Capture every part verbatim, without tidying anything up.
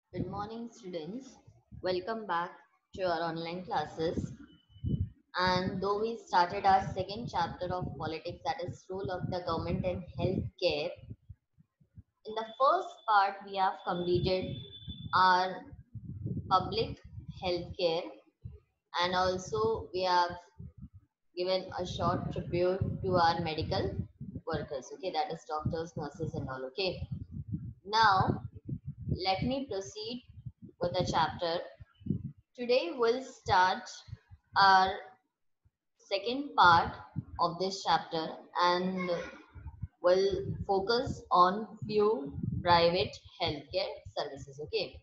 Good morning, students. Welcome back to our online classes. And though we started our second chapter of politics, that is role of the government in healthcare, in the first part we have completed our public healthcare, and also we have given a short tribute to our medical workers. Okay, that is doctors, nurses, and all. Okay, now let me proceed with the chapter. Today we'll start our second part of this chapter and will focus on few private healthcare services. Okay,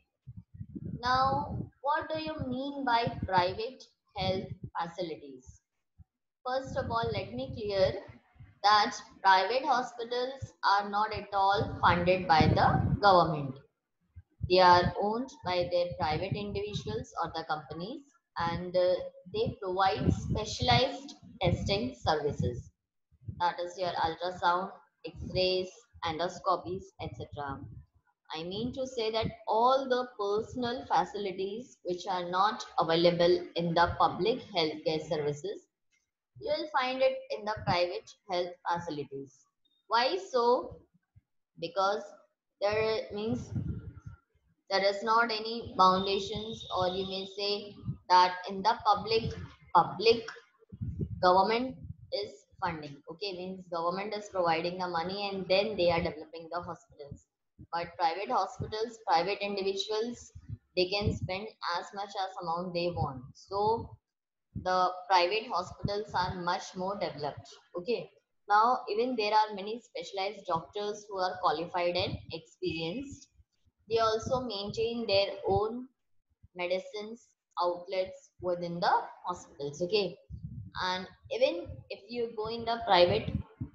now what do you mean by private health facilities? First of all, let me clear that private hospitals are not at all funded by the government. They are owned by their private individuals or the companies, and uh, they provide specialized testing services, that is your ultrasound, x-rays, endoscopies, etc. I mean to say that all the personal facilities which are not available in the public healthcare services, you will find it in the private health facilities. Why so? Because there means there is not any foundations, or you may say that in the public public government is funding. Okay, means government is providing the money and then they are developing the hospitals. But private hospitals, private individuals, they can spend as much as amount they want. So the private hospitals are much more developed. Okay, now even there are many specialized doctors who are qualified and experienced. They also maintain their own medicines outlets within the hospitals. Okay, and even if you go in the private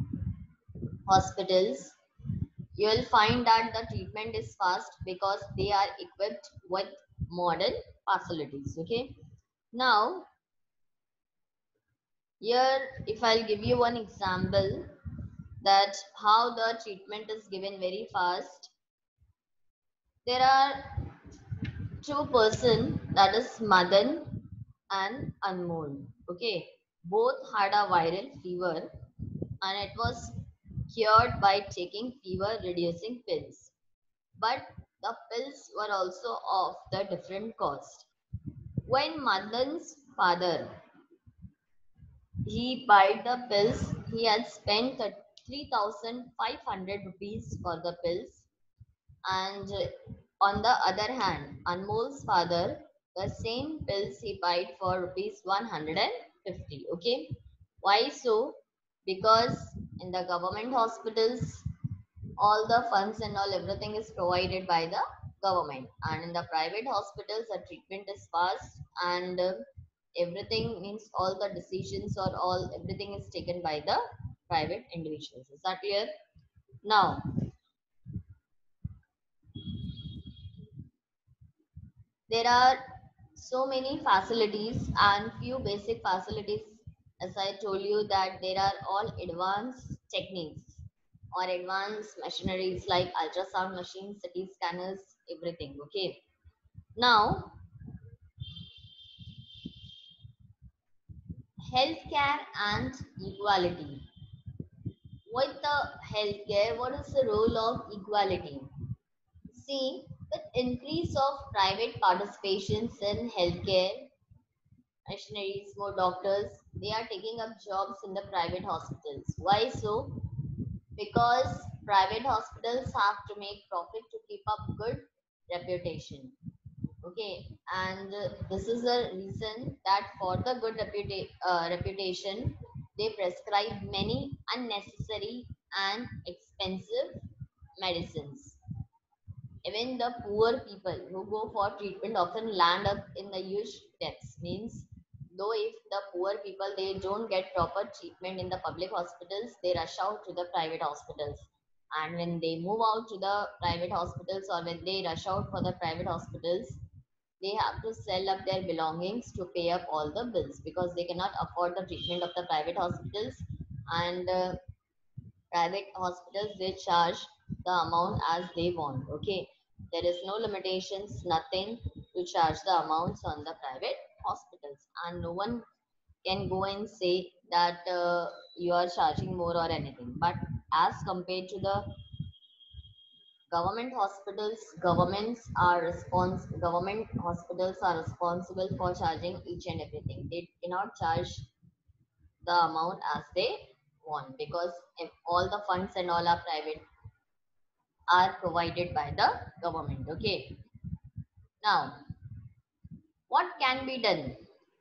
hospitals, you will find that the treatment is fast because they are equipped with modern facilities. Okay, now here if I'll give you one example that how the treatment is given very fast, there are two person, that is Madan and Anmol. Okay, both had a viral fever and it was cured by taking fever reducing pills. But the pills were also of the different cost. When Madan's father he bought the pills, he had spent three thousand five hundred rupees for the pills, and on the other hand, Anmol's father, the same pills he bought for rupees one hundred fifty. Okay, why so? Because in the government hospitals, all the funds and all everything is provided by the government, and in the private hospitals the treatment is fast, and uh, everything means all the decisions or all everything is taken by the private individuals. Is that clear? Now there are so many facilities and few basic facilities. As I told you that there are all advanced techniques or advanced machineries like ultrasound machines, CT scanners, everything. Okay, now healthcare and equality. With the healthcare, what is the role of equality? See, with increase of private participations in healthcare, machineries, more doctors, they are taking up jobs in the private hospitals. Why so? Because private hospitals have to make profit to keep up good reputation. Okay, and uh, this is the reason that for the good reputa- uh, reputation, they prescribe many unnecessary and expensive medicines. Even the poor people who go for treatment often land up in the huge debts. Means, though if the poor people they don't get proper treatment in the public hospitals, they rush out to the private hospitals. And when they move out to the private hospitals, or when they rush out for the private hospitals, they have to sell up their belongings to pay up all the bills because they cannot afford the treatment of the private hospitals. And uh, private hospitals they charge the amount as they want. Okay, There is no limitations, nothing to charge the amounts on the private hospitals, and no one can go and say that uh, you are charging more or anything. But as compared to the government hospitals, governments are respons- government hospitals are responsible for charging each and everything. They cannot charge the amount as they want, because if all the funds and all are private, are provided by the government. Okay, now what can be done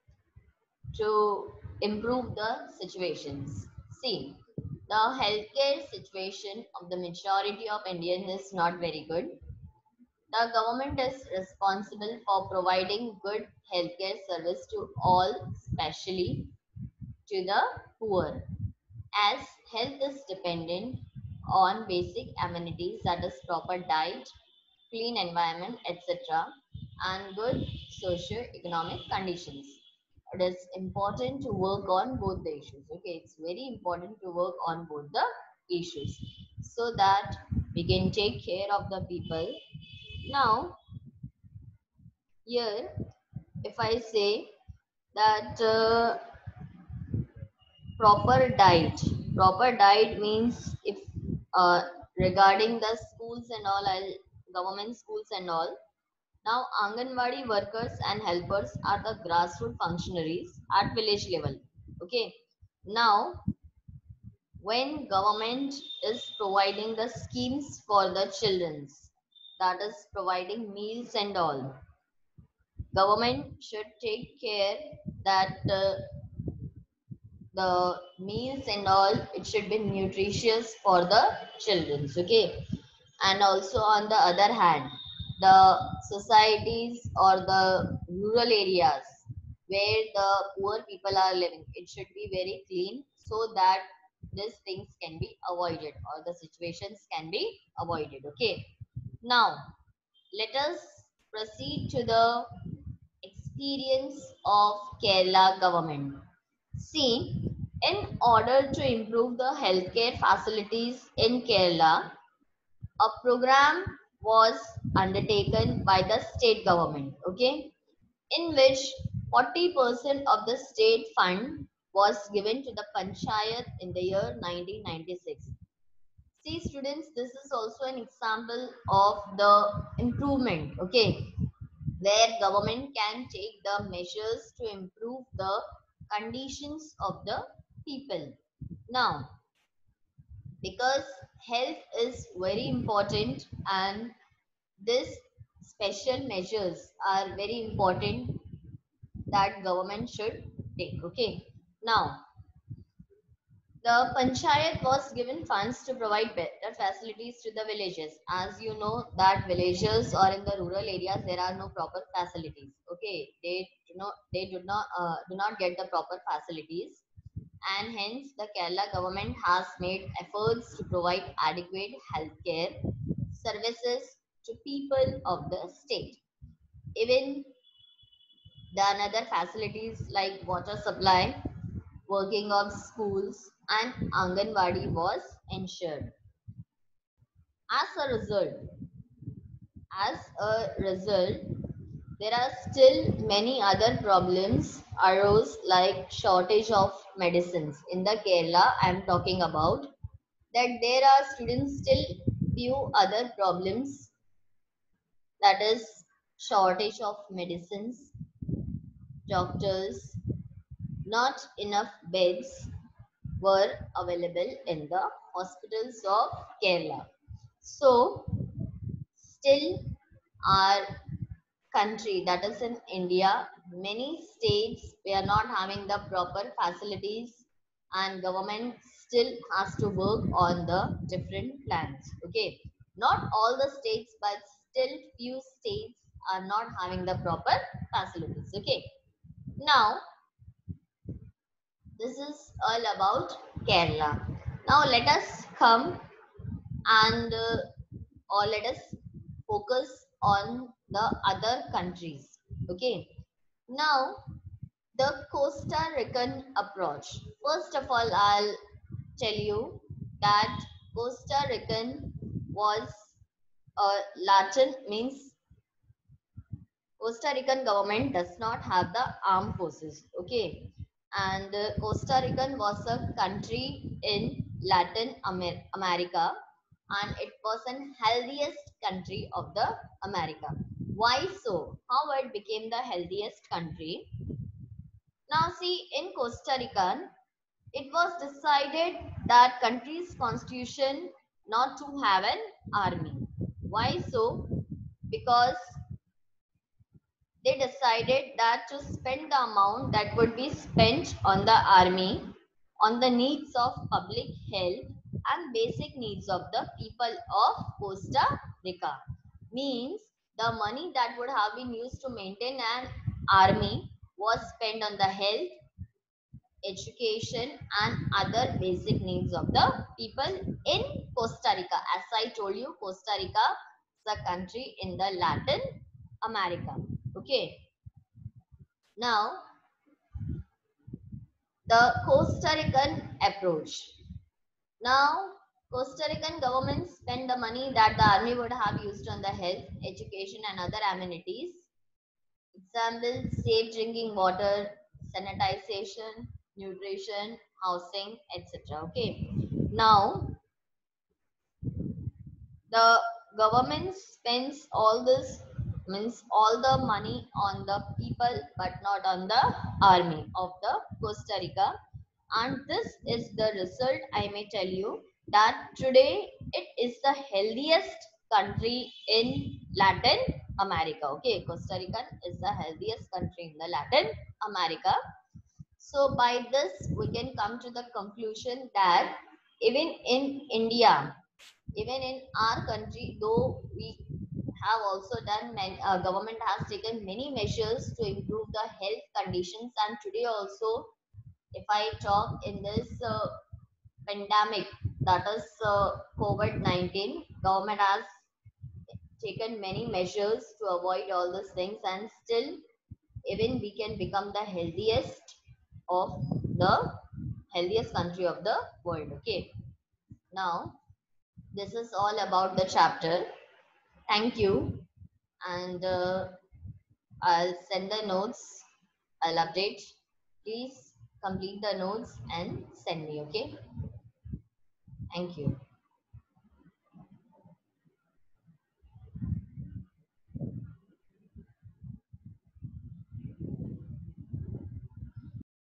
to improve the situations? See, the healthcare situation of the majority of Indians is not very good. The government is responsible for providing good healthcare service to all, especially to the poor, as health is dependent on basic amenities, that is proper diet, clean environment, et cetera, and good socio-economic conditions. It is important to work on both the issues. Okay, it's very important to work on both the issues so that we can take care of the people. Now, here, if I say that uh, proper diet, proper diet means if uh, regarding the schools and all, I'll, government schools and all. Now, Anganwadi workers and helpers are the grassroots functionaries at village level. Okay. Now, when government is providing the schemes for the childrens, that is providing meals and all, government should take care that uh, the meals and all, it should be nutritious for the childrens. Okay, and also on the other hand, the societies or the rural areas where the poor people are living, it should be very clean so that these things can be avoided or the situations can be avoided. Okay, now let us proceed to the experience of Kerala government. See, in order to improve the healthcare facilities in Kerala, a program was undertaken by the state government, okay, in which forty percent of the state fund was given to the panchayat in the year nineteen ninety-six. See, students, this is also an example of the improvement, okay, where government can take the measures to improve the conditions of the people. Now, because health is very important, and these special measures are very important that government should take. Okay, now the panchayat was given funds to provide better facilities to the villages. As you know that villages or in the rural areas there are no proper facilities. Okay, they do not they do not uh, do not get the proper facilities, and hence the Kerala government has made efforts to provide adequate healthcare services to people of the state. Even the another facilities like water supply, working of schools, and Anganwadi was ensured. As a result, as a result, there are still many other problems arose like shortage of medicines in the Kerala. I am talking about that there are students still few other problems, that is shortage of medicines, doctors, not enough beds were available in the hospitals of Kerala. So, still our country, that is in India, many states we are not having the proper facilities, and government still has to work on the different plans. Okay, not all the states, but still few states are not having the proper facilities. Okay, now this is all about Kerala. Now let us come and uh, or let us focus on the other countries. Okay, now the Costa Rican approach. First of all, I'll tell you that Costa Rican was uh, Latin means Costa Rican government does not have the armed forces. Okay, and uh, Costa Rican was a country in Latin Amer- America, and it was an healthiest country of the America. Why so? How it became the healthiest country? Now see, in Costa Rican, it was decided that country's constitution not to have an army. Why so? Because they decided that to spend the amount that would be spent on the army on the needs of public health and basic needs of the people of Costa Rica. Means the money that would have been used to maintain an army was spent on the health, education and other basic needs of the people in Costa Rica. As I told you, Costa Rica is a country in the Latin America. Okay. Now, the Costa Rican approach. Now, Costa Rican government spend the money that the army would have used on the health, education, and other amenities. Example: safe drinking water, sanitization, nutrition, housing, et cetera. Okay. Now, the government spends all this means all the money on the people but not on the army of the Costa Rica, and this is the result. I may tell you that today it is the healthiest country in Latin America. Okay, Costa Rica is the healthiest country in the Latin America. So by this we can come to the conclusion that even in India, even in our country, though we have also done many, uh, government has taken many measures to improve the health conditions, and today also if I talk in this uh, pandemic, that is uh, COVID nineteen, government has taken many measures to avoid all these things, and still even we can become the healthiest of the healthiest country of the world. Okay, now this is all about the chapter. Thank you, and uh, I'll send the notes. I'll update. Please complete the notes and send me. Okay. Thank you.